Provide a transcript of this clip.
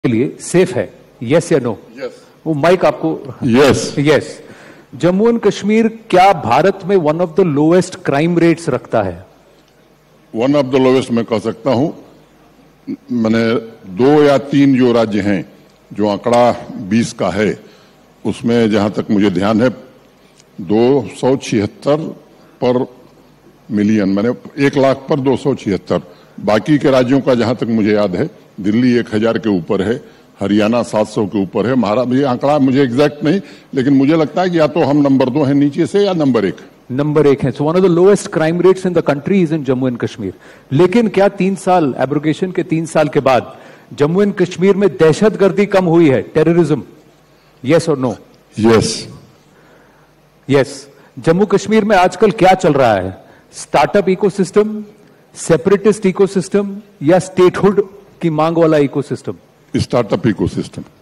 के लिए सेफ है? यस या नो? यस। वो माइक आपको। Yes. Yes. Jammu and Kashmir क्या भारत में one of the lowest crime rates रखता है? वन ऑफ द लोवेस्ट मैं कह सकता हूं। मैंने 2 या 3 जो राज्य हैं जो आंकड़ा 20 का है उसमें जहां तक मुझे ध्यान है 276 पर मिलियन, मैंने 1 लाख पर 276। बाकी के राज्यों का जहां तक मुझे याद है दिल्ली 1000 के ऊपर है, हरियाणा 700 के ऊपर है, महाराष्ट्र, ये आंकड़ा मुझे एग्जैक्ट नहीं, लेकिन मुझे लगता है कि या तो हम नंबर 2 हैं नीचे से या नंबर 1 है। So one of the lowest crime rates in the country is in Jammu and Kashmir. लेकिन क्या 3 साल एब्रोगेशन के 3 साल के बाद जम्मू एंड कश्मीर में दहशतगर्दी कम हुई है, टेररिज्म? यस और no? Yes. Yes. Jammu Kashmir में आजकल क्या चल रहा है? स्टार्टअप इकोसिस्टम, सेपरेटिस्ट इकोसिस्टम या स्टेटहुड की मांग वाला इकोसिस्टम? Startup ecosystem.